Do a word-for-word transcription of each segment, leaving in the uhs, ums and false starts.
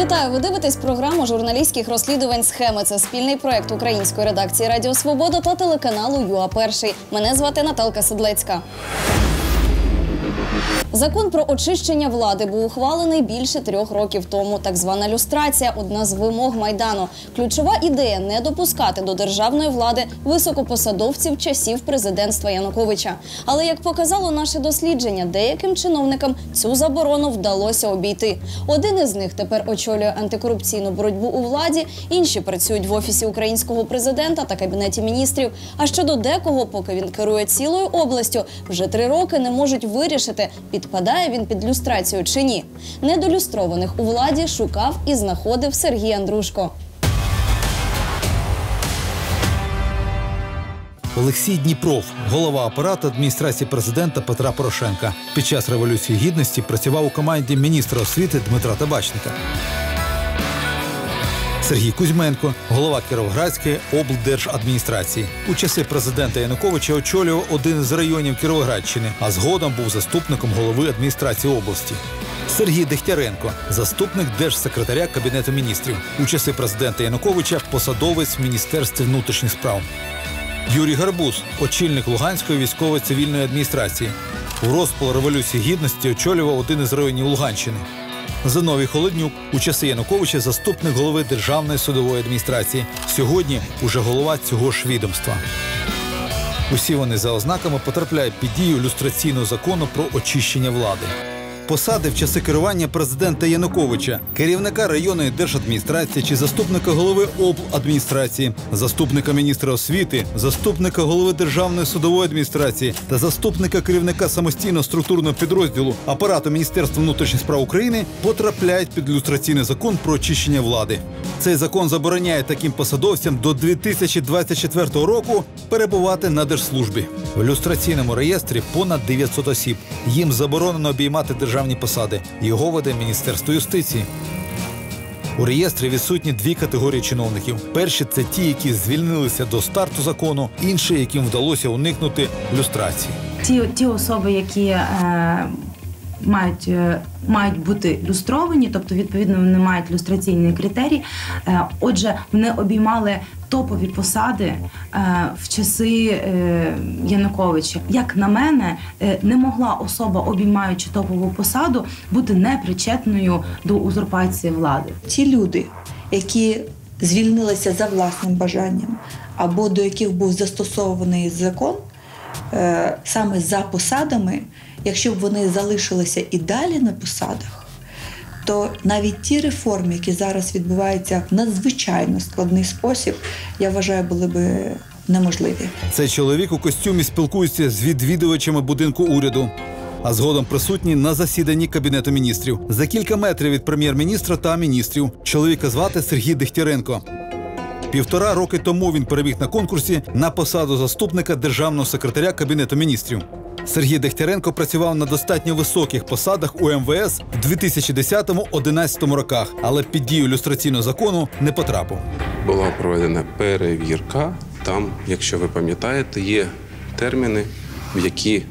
Вітаю! Ви дивитесь програму журналістських розслідувань «Схеми». Це спільний проєкт української редакції «Радіо Свобода» та телеканалу ЮА Перший. Мене звати Наталка Седлецька. Закон про очищення влади був ухвалений більше трьох років тому. Так звана люстрація – одна з вимог Майдану. Ключова ідея – не допускати до державної влади високопосадовців часів президентства Януковича. Але, як показало наше дослідження, деяким чиновникам цю заборону вдалося обійти. Один із них тепер очолює антикорупційну боротьбу у владі, інші працюють в Офісі українського президента та Кабінеті міністрів. А щодо декого, поки він керує цілою областю, вже три роки не можуть вирішити, підпадає він під люстрацію чи ні. Недолюстрованих у владі шукав і знаходив Сергій Андрушко. Олексій Дніпров, голова апарату адміністрації президента Петра Порошенка. Під час Революції Гідності працював у команді міністра освіти Дмитра Табачника. Сергій Кузьменко, голова Кіровоградської облдержадміністрації. У часи президента Януковича очолював один із районів Кіровоградщини, а згодом був заступником голови адміністрації області. Сергій Дегтяренко, заступник держсекретаря Кабінету міністрів. У часи президента Януковича посадовець в Міністерстві внутрішніх справ. Юрій Гарбуз, очільник Луганської військово-цивільної адміністрації. У розпал Революції Гідності очолював один із районів Луганщини. Зиновій Холоднюк, у часи Януковича заступник голови Державної судової адміністрації. Сьогодні уже голова цього ж відомства. Усі вони за ознаками потрапляють під дію люстраційного закону про очищення влади. Посади в часи керування президента Януковича, керівника районної держадміністрації чи заступника голови обладміністрації, заступника міністра освіти, заступника голови Державної судової адміністрації та заступника керівника самостійного структурного підрозділу апарату Міністерства внутрішніх справ України потрапляють під люстраційний закон про очищення влади. Цей закон забороняє таким посадовцям до дві тисячі двадцять четвертого року перебувати на держслужбі. В люстраційному реєстрі понад дев'ятсот осіб. Їм заборонено обіймати державні посади. Його веде Міністерство юстиції. У реєстрі відсутні дві категорії чиновників. Перші – це ті, які звільнилися до старту закону, інші, яким вдалося уникнути люстрації. Ті, ті особи, які е, мають, е, мають бути люстровані, тобто, відповідно, вони мають люстраційний критерій, е, отже, вони обіймали топові посади е, в часи е, Януковича. Як на мене, е, не могла особа, обіймаючи топову посаду, бути непричетною до узурпації влади. Ті люди, які звільнилися за власним бажанням, або до яких був застосований закон, е, саме за посадами, якщо б вони залишилися і далі на посадах, то навіть ті реформи, які зараз відбуваються в надзвичайно складний спосіб, я вважаю, були б неможливі. Цей чоловік у костюмі спілкується з відвідувачами будинку уряду, а згодом присутній на засіданні Кабінету міністрів. За кілька метрів від прем'єр-міністра та міністрів. Чоловіка звати Сергій Дегтяренко. Півтора роки тому він переміг на конкурсі на посаду заступника державного секретаря Кабінету міністрів. Сергій Дегтяренко працював на достатньо високих посадах у ем ве ес в дві тисячі десятому - одинадцятому роках, але під дію люстраційного закону не потрапив. Була проведена перевірка. Там, якщо ви пам'ятаєте, є терміни, в які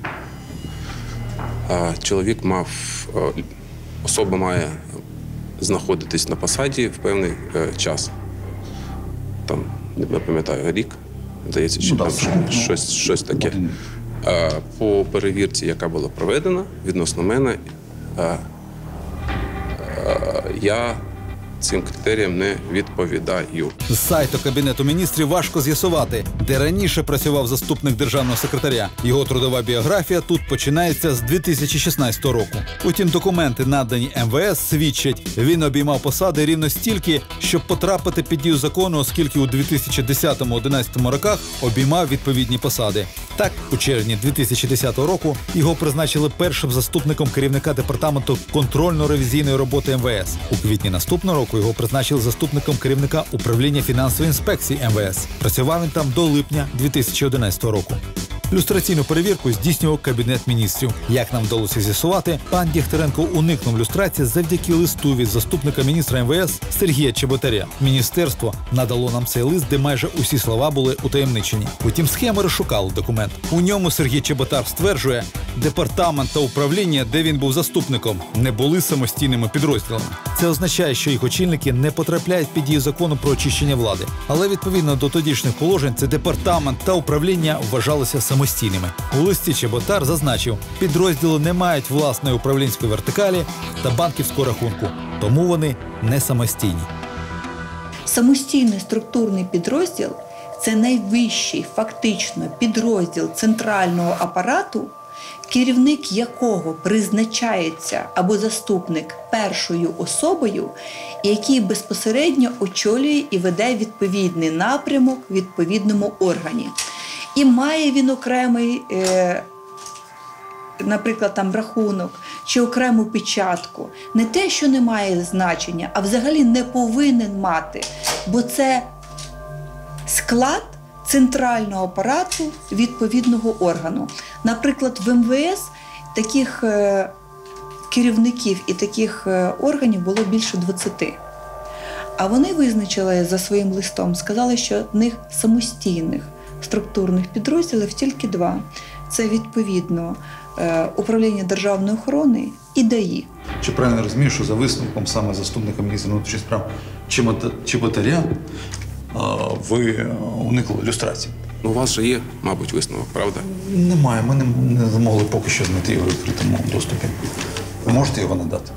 а, чоловік мав, а, особа має знаходитись на посаді в певний а, час. Там, не пам'ятаю, рік, здається, чи ну, там да, щось, щось таке. По перевірці, яка була проведена відносно мене, я цим критеріям не відповідаю. З сайту Кабінету міністрів важко з'ясувати, де раніше працював заступник державного секретаря. Його трудова біографія тут починається з дві тисячі шістнадцятого року. Утім, документи, надані ем ве ес, свідчать, він обіймав посади рівно стільки, щоб потрапити під дію закону, оскільки у дві тисячі десятому - одинадцятому роках обіймав відповідні посади. Так, у червні дві тисячі десятого року його призначили першим заступником керівника департаменту контрольно-ревізійної роботи ем ве ес. У квітні наступного року його призначили заступником керівника управління фінансової інспекції ем ве ес. Працював він там до липня дві тисячі одинадцятого року. Люстраційну перевірку здійснював Кабінет міністрів. Як нам вдалося з'ясувати, пан Дігтяренко уникнув люстрації завдяки листу від заступника міністра ем ве ес Сергія Чеботаря. Міністерство надало нам цей лист, де майже усі слова були утаємничені. Утім, схеми розшукали документ. У ньому Сергій Чеботар стверджує, департамент та управління, де він був заступником, не були самостійними підрозділами. Це означає, що їх очільники не потрапляють під дію закону про очищення влади. Але відповідно до тодішніх положень, це департамент та управління вважалися самостійними. У листі Чеботар зазначив, підрозділи не мають власної управлінської вертикалі та банківського рахунку, тому вони не самостійні. Самостійний структурний підрозділ – це найвищий фактично підрозділ центрального апарату, керівник якого призначається або заступник першою особою, який безпосередньо очолює і веде відповідний напрямок в відповідному органі. І має він окремий, е, наприклад, там рахунок чи окрему печатку. Не те, що не має значення, а взагалі не повинен мати, бо це склад центрального апарату відповідного органу. Наприклад, в ем ве ес таких е, керівників і таких е, органів було більше двадцяти. А вони визначили за своїм листом, сказали, що в них самостійних структурних підрозділів тільки два. Це, відповідно, е, управління державної охорони і ДАІ. Чи правильно розумію, що за висновком саме заступника міністра внутрішніх справ Чеботаря ви уникли люстрації? Ну, у вас же є, мабуть, висновок, правда? Немає, ми не, не змогли поки що знайти його в відкритому доступі. Ви можете його надати?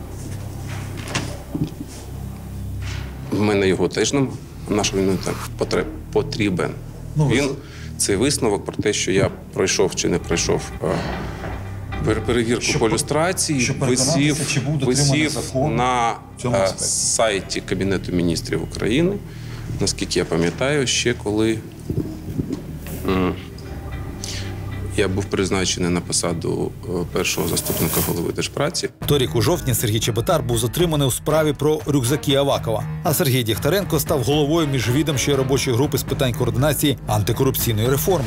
В мене його теж немає. На що він потреб, потрібен? Ну, він, ви... Цей висновок про те, що я пройшов чи не пройшов перевірку Щоб, по люстрації, щоб висів, чи був висів закон на а, сайті Кабінету міністрів України, наскільки я пам'ятаю, ще коли м, я був призначений на посаду першого заступника голови Держпраці. Торік у жовтні Сергій Чеботар був затриманий у справі про рюкзаки Авакова, а Сергій Дігтяренко став головою міжвідомчої робочої групи з питань координації антикорупційної реформи.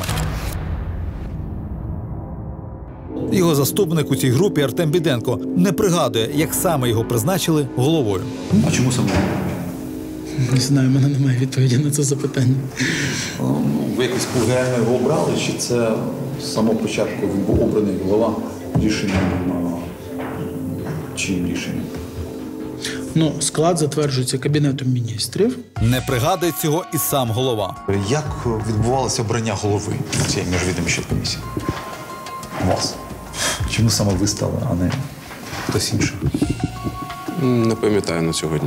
Його заступник у цій групі Артем Біденко не пригадує, як саме його призначили головою. А чому саме? Не знаю, в мене немає відповіді на це запитання. Ви якось колегіально його обрали, чи це з самого початку він був обраний голова рішенням, чиїм рішенням? Ну, склад затверджується Кабінетом міністрів. Не пригадує цього і сам голова. Як відбувалося обрання голови цієї міжвідомчої комісії? Вас. Чому саме ви стали, а не хтось інший? Не пам'ятаю на сьогодні.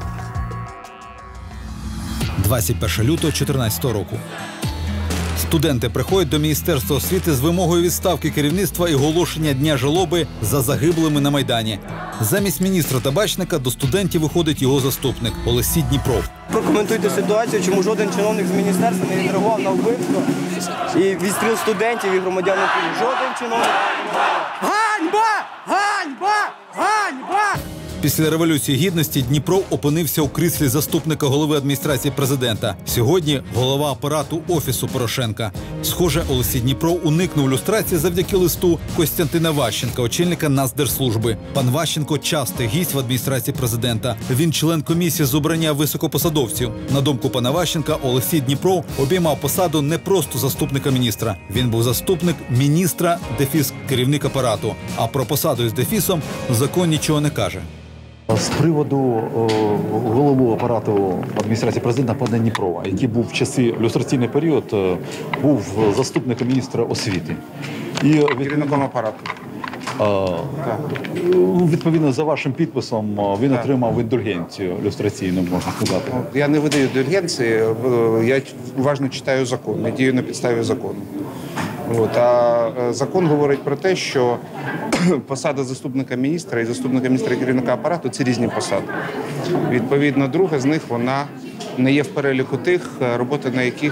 двадцять першого лютого дві тисячі чотирнадцятого року. Студенти приходять до Міністерства освіти з вимогою відставки керівництва і оголошення дня жалоби за загиблими на Майдані. Замість міністра Табачника до студентів виходить його заступник Олексій Дніпров. Прокоментуйте ситуацію, чому жоден чиновник з міністерства не відреагував на вбивство і відстріл студентів і громадян України. Жоден чиновник. Ганьба! Ганьба! Ганьба! Після Революції Гідності Дніпров опинився у кріслі заступника голови адміністрації президента. Сьогодні голова апарату Офісу Порошенка. Схоже, Олексій Дніпров уникнув люстрації завдяки листу Костянтина Ващенка, очільника Нацдержслужби. Пан Ващенко – частий гість в адміністрації президента. Він член комісії з обрання високопосадовців. На думку пана Ващенка, Олексій Дніпров обіймав посаду не просто заступника міністра. Він був заступник міністра, дефіс керівник апарату. А про посаду із дефісом закон нічого не каже. З приводу о, голови апарату адміністрації президента пана Дніпрова, який був в часи люстраційний період, був заступником міністра освіти. І керівником апарату. А, відповідно, за вашим підписом він так. отримав індульгенцію люстраційну, можна сказати. Я не видаю індульгенції, я уважно читаю закон, я дію на підставі закону. От, а закон говорить про те, що посада заступника міністра і заступника міністра керівника апарату – це різні посади. Відповідно, друга з них, вона не є в переліку тих, роботи на яких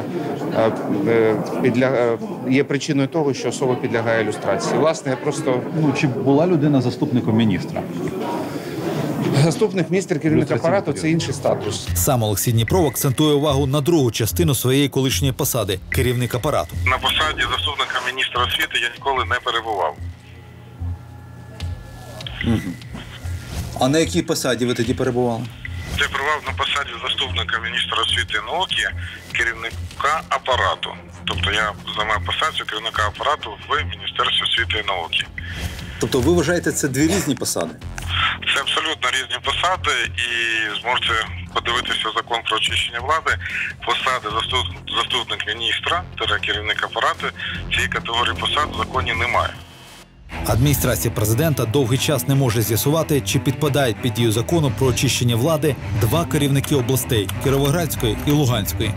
підля... є причиною того, що особа підлягає люстрації. Власне, я просто... Ну, чи була людина заступником міністра? Заступник міністра, керівник апарату – це інший статус. Сам Олексій Дніпров акцентує увагу на другу частину своєї колишньої посади – керівник апарату. На посаді заступника міністра освіти я ніколи не перебував. А на якій посаді ви тоді перебували? Я перебував на посаді заступника міністра освіти і науки, керівника апарату. Тобто я займаю посаду керівника апарату в Міністерстві освіти і науки. Тобто ви вважаєте, це дві різні посади? Це абсолютно різні посади, і зможете подивитися закон про очищення влади. Посади заступник міністра, керівник апарату, цієї категорії посад в законі немає. Адміністрація президента довгий час не може з'ясувати, чи підпадають під дію закону про очищення влади два керівники областей – Кіровоградської і Луганської.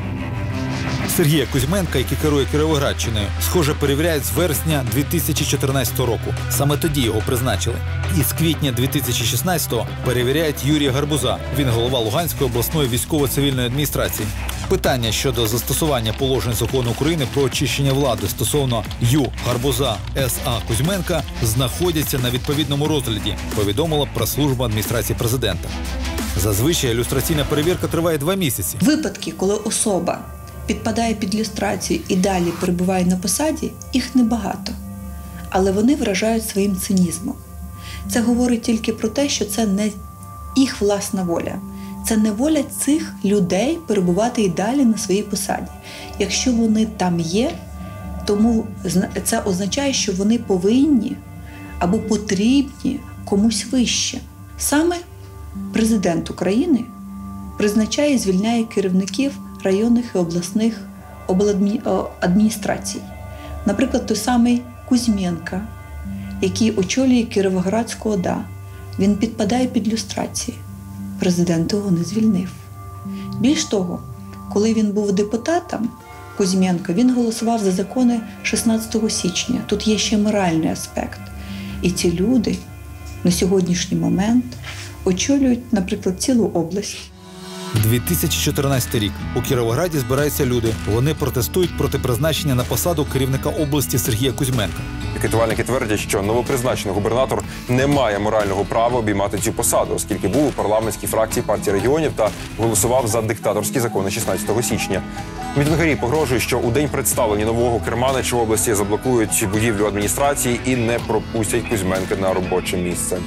Сергія Кузьменка, який керує Кіровоградщиною, схоже, перевіряють з вересня дві тисячі чотирнадцятого року. Саме тоді його призначили. І з квітня дві тисячі шістнадцятого перевіряють Юрія Гарбуза. Він голова Луганської обласної військово-цивільної адміністрації. Питання щодо застосування положень закону України про очищення влади стосовно Ю. Гарбуза, С А. Кузьменка знаходяться на відповідному розгляді, повідомила прес-служба адміністрації президента. Зазвичай ілюстраційна перевірка триває два місяці. Випадки, коли особа підпадає під люстрацію і далі перебуває на посаді, їх небагато. Але вони вражають своїм цинізмом. Це говорить тільки про те, що це не їх власна воля. Це не воля цих людей перебувати і далі на своїй посаді. Якщо вони там є, тому це означає, що вони повинні або потрібні комусь вище. Саме президент України призначає і звільняє керівників районних і обласних обладміністрацій. Наприклад, той самий Кузьменка, який очолює Кіровоградську О Д А. Він підпадає під люстрацію. Президент його не звільнив. Більш того, коли він був депутатом, Кузьменко, він голосував за закони шістнадцятого січня. Тут є ще моральний аспект. І ці люди на сьогоднішній момент очолюють, наприклад, цілу область. дві тисячі чотирнадцятий рік. У Кіровограді збираються люди. Вони протестують проти призначення на посаду керівника області Сергія Кузьменка. Пікетувальники твердять, що новопризначений губернатор не має морального права обіймати цю посаду, оскільки був у парламентській фракції партії регіонів та голосував за диктаторські закони шістнадцятого січня. Мітингарі погрожують, що у день представлення нового керманича в області заблокують будівлю адміністрації і не пропустять Кузьменка на робоче місце.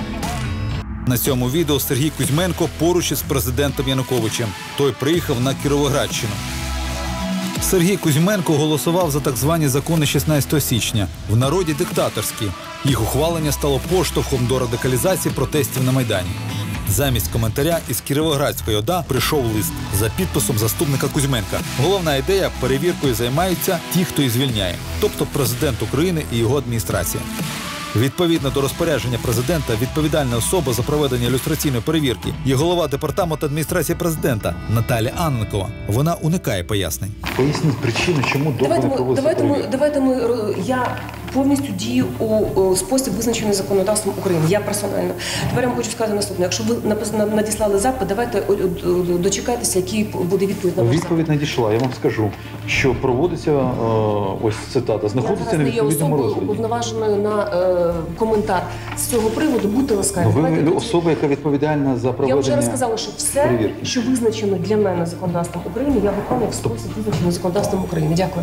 На цьому відео Сергій Кузьменко поруч із президентом Януковичем. Той приїхав на Кіровоградщину. Сергій Кузьменко голосував за так звані закони шістнадцятого січня. В народі диктаторські. Їх ухвалення стало поштовхом до радикалізації протестів на Майдані. Замість коментаря із Кіровоградської О Д А прийшов лист за підписом заступника Кузьменка. Головна ідея – перевіркою займаються ті, хто і звільняє. Тобто президент України і його адміністрація. Відповідно до розпорядження президента, відповідальна особа за проведення ілюстраційної перевірки є голова департаменту адміністрації президента Наталія Анненкова. Вона уникає пояснень. Поясніть причину, чому довго давайте не ми, проводиться давайте ми, перевірка. давайте ми, я повністю дію у, у спосіб, визначений законодавством України. Я персонально. Тепер я вам хочу сказати наступне. Якщо ви напис- надіслали запит, давайте о, о, дочекайтеся, який буде відповідь на ваш запит. Відповідь надійшла. Я вам скажу, що проводиться, е, ось цитата, знаходиться на Я є відповідному особою розгляді. уповноваженою на е, коментар з цього приводу. Будьте ласкаві. Ну, ви Давайте особа, яка відповідальна за Я проведення вже розказала, що все, перевірки. що визначено для мене законодавством України, я виконую в спосіб, визначений законодавством України. Дякую.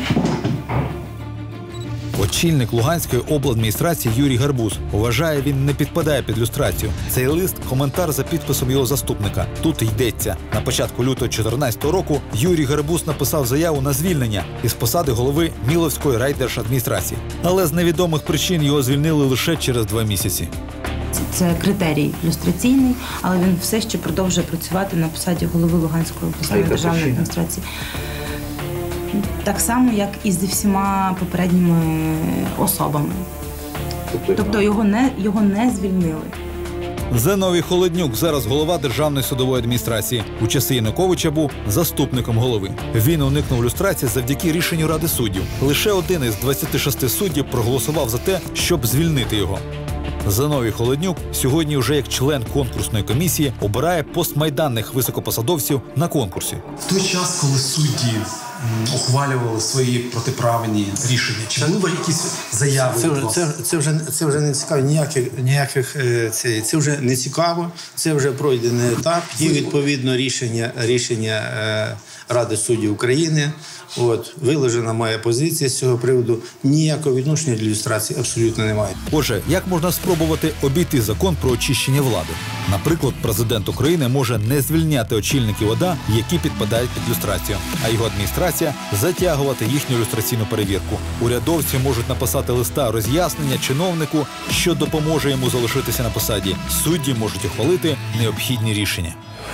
Очільник Луганської обладміністрації Юрій Гарбуз вважає, він не підпадає під люстрацію. Цей лист – коментар за підписом його заступника. Тут йдеться. На початку лютого дві тисячі чотирнадцятого року Юрій Гарбуз написав заяву на звільнення із посади голови Міловської райдержадміністрації. Але з невідомих причин його звільнили лише через два місяці. Це критерій люстраційний, але він все ще продовжує працювати на посаді голови Луганської обласної державної адміністрації. Так само, як і зі всіма попередніми особами. Тобто його не, його не звільнили. Зиновій Холоднюк зараз голова Державної судової адміністрації. У часи Януковича був заступником голови. Він уникнув люстрації завдяки рішенню Ради суддів. Лише один із двадцяти шести суддів проголосував за те, щоб звільнити його. Зиновій Холоднюк сьогодні вже як член конкурсної комісії обирає постмайданних високопосадовців на конкурсі. В той час, коли судді ухвалювали свої протиправні рішення? Чи були якісь заяви? Це, це, це, вже, це вже не цікаво, ніяких, ніяких це, це вже не цікаво, це вже пройдений етап. Є відповідно рішення, рішення Ради суддів України. От, виложена моя позиція з цього приводу. Ніякого відношення до ілюстрації абсолютно немає. Отже, як можна спробувати обійти закон про очищення влади? Наприклад, президент України може не звільняти очільників ОДА, які підпадають під люстрацію, а його адміністрація затягувати їхню люстраційну перевірку. Урядовці можуть написати листа роз'яснення чиновнику, що допоможе йому залишитися на посаді. Судді можуть ухвалити необхідні рішення.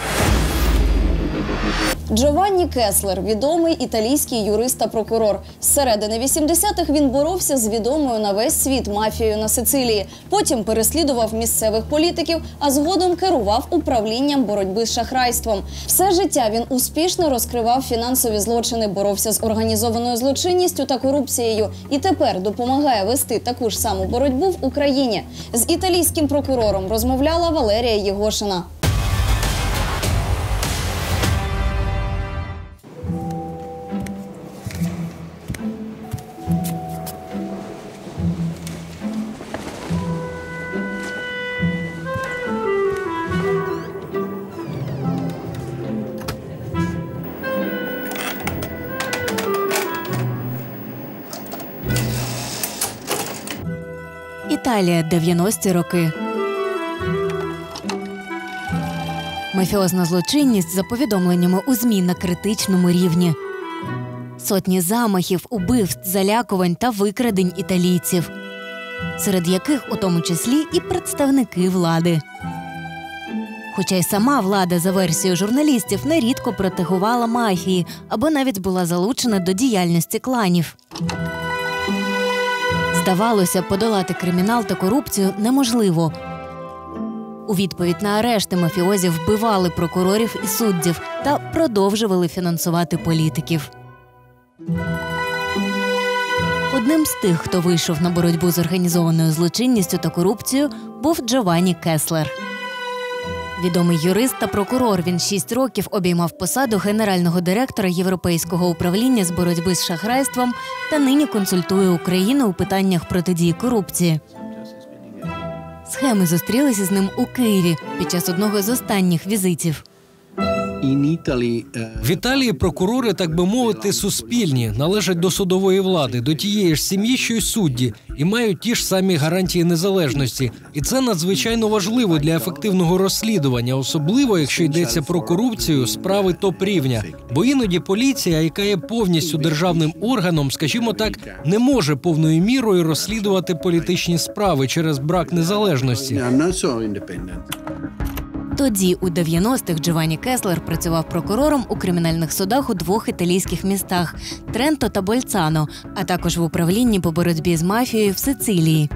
Джованні Кеслер – відомий італійський юрист та прокурор. З середини вісімдесятих він боровся з відомою на весь світ мафією на Сицилії. Потім переслідував місцевих політиків, а згодом керував управлінням боротьби з шахрайством. Все життя він успішно розкривав фінансові злочини, боровся з організованою злочинністю та корупцією. І тепер допомагає вести таку ж саму боротьбу в Україні. З італійським прокурором розмовляла Валерія Єгошина. Італія, дев'яності роки. Мафіозна злочинність, за повідомленнями у ЗМІ, на критичному рівні. Сотні замахів, убивств, залякувань та викрадень італійців, серед яких у тому числі і представники влади. Хоча й сама влада, за версією журналістів, нерідко протегувала мафії або навіть була залучена до діяльності кланів. Здавалося, подолати кримінал та корупцію неможливо. У відповідь на арешти мафіозі вбивали прокурорів і суддів та продовжували фінансувати політиків. Одним з тих, хто вийшов на боротьбу з організованою злочинністю та корупцією, був Джованні Кеслер. Відомий юрист та прокурор, він шість років обіймав посаду генерального директора Європейського управління з боротьби з шахрайством та нині консультує Україну у питаннях протидії корупції. Схеми зустрілися з ним у Києві під час одного з останніх візитів. В Італії прокурори, так би мовити, суспільні, належать до судової влади, до тієї ж сім'ї, що й судді, і мають ті ж самі гарантії незалежності. І це надзвичайно важливо для ефективного розслідування, особливо, якщо йдеться про корупцію, справи топ-рівня. Бо іноді поліція, яка є повністю державним органом, скажімо так, не може повною мірою розслідувати політичні справи через брак незалежності. Тоді, у дев'яностих, Джованні Кеслер працював прокурором у кримінальних судах у двох італійських містах – Тренто та Больцано, а також в управлінні по боротьбі з мафією в Сицилії.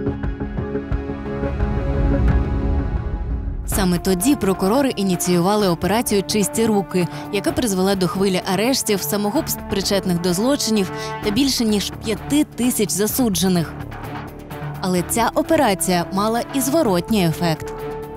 Саме тоді прокурори ініціювали операцію «Чисті руки», яка призвела до хвилі арештів, самогубств, причетних до злочинів та більше ніж п'яти тисяч засуджених. Але ця операція мала і зворотній ефект.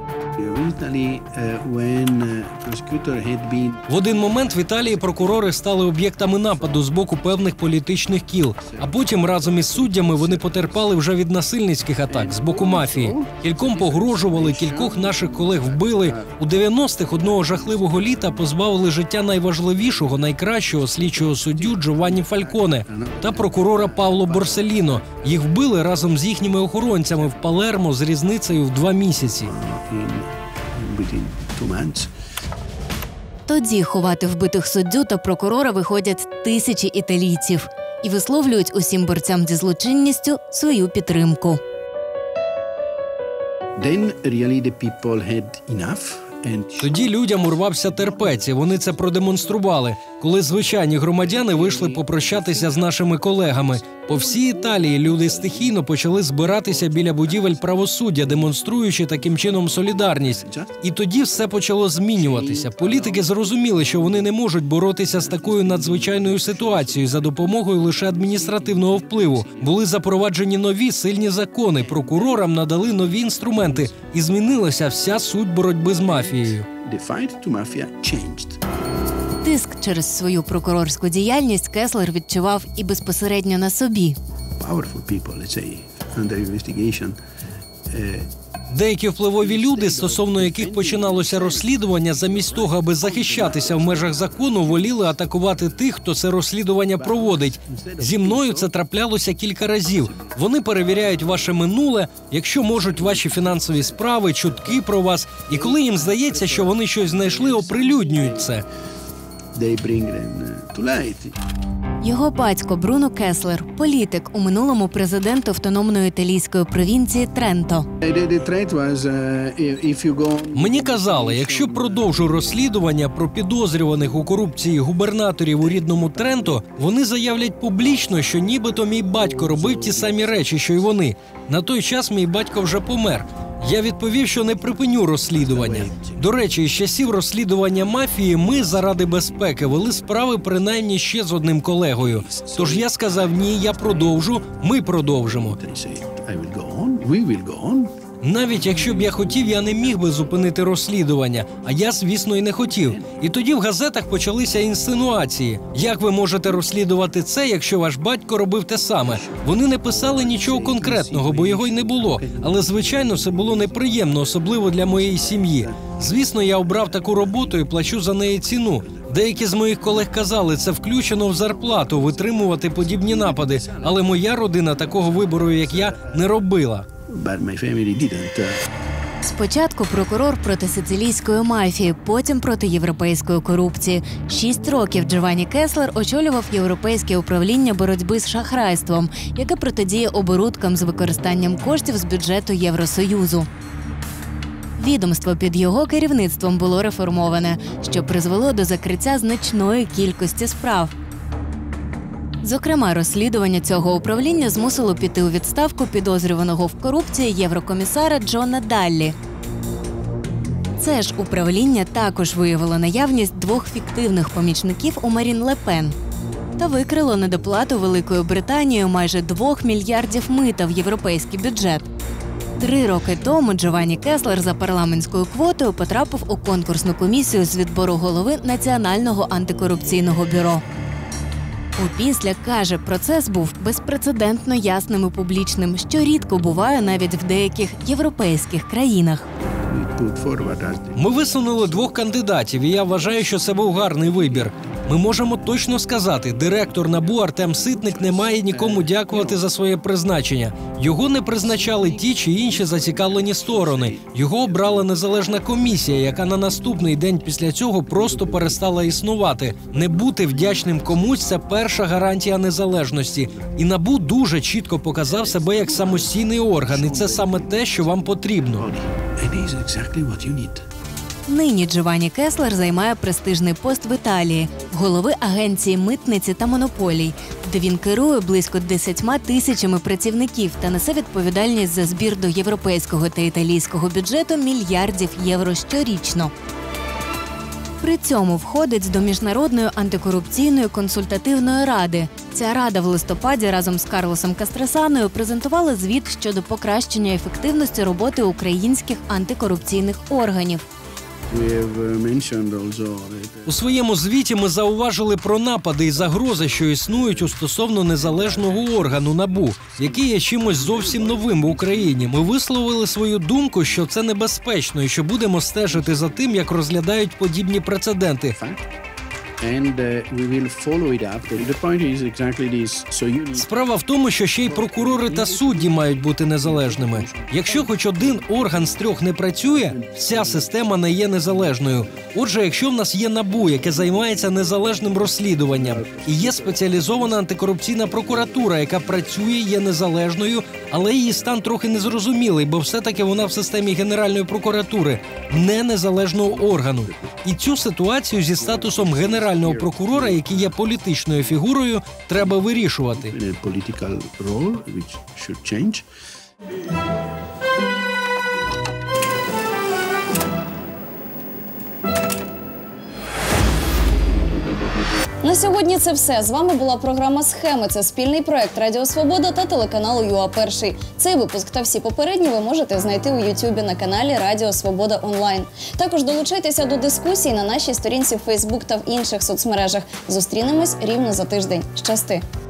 В один момент в Італії прокурори стали об'єктами нападу з боку певних політичних кіл, а потім разом із суддями вони потерпали вже від насильницьких атак з боку мафії. Кільком погрожували, кількох наших колег вбили. У дев'яностих одного жахливого літа позбавили життя найважливішого, найкращого слідчого суддю Джованні Фальконе та прокурора Пауло Борселіно. Їх вбили разом з їхніми охоронцями в Палермо з різницею в два місяці. Тоді ховати вбитих суддю та прокурора виходять тисячі італійців і висловлюють усім борцям зі злочинністю свою підтримку. Then really the people had enough. Тоді людям урвався терпець, і вони це продемонстрували, коли звичайні громадяни вийшли попрощатися з нашими колегами. По всій Італії люди стихійно почали збиратися біля будівель правосуддя, демонструючи таким чином солідарність. І тоді все почало змінюватися. Політики зрозуміли, що вони не можуть боротися з такою надзвичайною ситуацією за допомогою лише адміністративного впливу. Були запроваджені нові сильні закони, прокурорам надали нові інструменти, і змінилася вся суть боротьби з мафією. The fight to mafia changed. Тиск через свою прокурорську діяльність Кеслер відчував і безпосередньо на собі. Деякі впливові люди, стосовно яких починалося розслідування, замість того, аби захищатися в межах закону, воліли атакувати тих, хто це розслідування проводить. Зі мною це траплялося кілька разів. Вони перевіряють ваше минуле, якщо можуть ваші фінансові справи, чутки про вас. І коли їм здається, що вони щось знайшли, оприлюднюють це. Його батько Бруно Кеслер – політик, у минулому президент автономної італійської провінції Тренто. Мені казали, якщо продовжу розслідування про підозрюваних у корупції губернаторів у рідному Тренто, вони заявлять публічно, що нібито мій батько робив ті самі речі, що й вони. На той час мій батько вже помер. Я відповів, що не припиню розслідування. До речі, із часів розслідування мафії ми заради безпеки вели справи принаймні ще з одним колегою. Тож я сказав, ні, я продовжу, ми продовжимо. Навіть якщо б я хотів, я не міг би зупинити розслідування, а я, звісно, і не хотів. І тоді в газетах почалися інсинуації. Як ви можете розслідувати це, якщо ваш батько робив те саме? Вони не писали нічого конкретного, бо його й не було. Але, звичайно, це було неприємно, особливо для моєї сім'ї. Звісно, я обрав таку роботу і плачу за неї ціну. Деякі з моїх колег казали, це включено в зарплату, витримувати подібні напади. Але моя родина такого вибору, як я, не робила. Спочатку прокурор проти сицилійської мафії, потім проти європейської корупції. Шість років Джованні Кеслер очолював Європейське управління боротьби з шахрайством, яке протидіє оборудкам з використанням коштів з бюджету Євросоюзу. Відомство під його керівництвом було реформоване, що призвело до закриття значної кількості справ. Зокрема, розслідування цього управління змусило піти у відставку підозрюваного в корупції єврокомісара Джона Даллі. Це ж управління також виявило наявність двох фіктивних помічників у Марін Ле Пен та викрило недоплату Великою Британією майже двох мільярдів мита в європейський бюджет. Три роки тому Джованні Кеслер за парламентською квотою потрапив у конкурсну комісію з відбору голови Національного антикорупційного бюро. Опісля, каже, процес був безпрецедентно ясним і публічним, що рідко буває навіть в деяких європейських країнах. Ми висунули двох кандидатів, і я вважаю, що це був гарний вибір. Ми можемо точно сказати, директор НАБУ Артем Ситник не має нікому дякувати за своє призначення. Його не призначали ті чи інші зацікавлені сторони. Його обрала незалежна комісія, яка на наступний день після цього просто перестала існувати. Не бути вдячним комусь – це перша гарантія незалежності. І НАБУ дуже чітко показав себе як самостійний орган, і це саме те, що вам потрібно. Нині Джованні Кеслер займає престижний пост в Італії – голови Агенції митниці та монополій, де він керує близько десятьма тисячами працівників та несе відповідальність за збір до європейського та італійського бюджету мільярдів євро щорічно. При цьому входить до Міжнародної антикорупційної консультативної ради. Ця рада в листопаді разом з Карлосом Кастресаною презентувала звіт щодо покращення ефективності роботи українських антикорупційних органів. У своєму звіті ми зауважили про напади і загрози, що існують у стосовно незалежного органу НАБУ, який є чимось зовсім новим в Україні. Ми висловили свою думку, що це небезпечно і що будемо стежити за тим, як розглядають подібні прецеденти. Справа в тому, що ще й прокурори та судді мають бути незалежними. Якщо хоч один орган з трьох не працює, вся система не є незалежною. Отже, якщо в нас є НАБУ, яке займається незалежним розслідуванням, і є спеціалізована антикорупційна прокуратура, яка працює, є незалежною, але її стан трохи незрозумілий, бо все-таки вона в системі Генеральної прокуратури, не незалежного органу. І цю ситуацію зі статусом генерального прокурора, який є політичною фігурою, треба вирішувати. На сьогодні це все. З вами була програма «Схеми». Це спільний проект Радіо Свобода та телеканалу ЮА Перший. Цей випуск та всі попередні ви можете знайти у Ютубі на каналі Радіо Свобода онлайн. Також долучайтеся до дискусій на нашій сторінці в Фейсбук та в інших соцмережах. Зустрінемось рівно за тиждень. Щасти!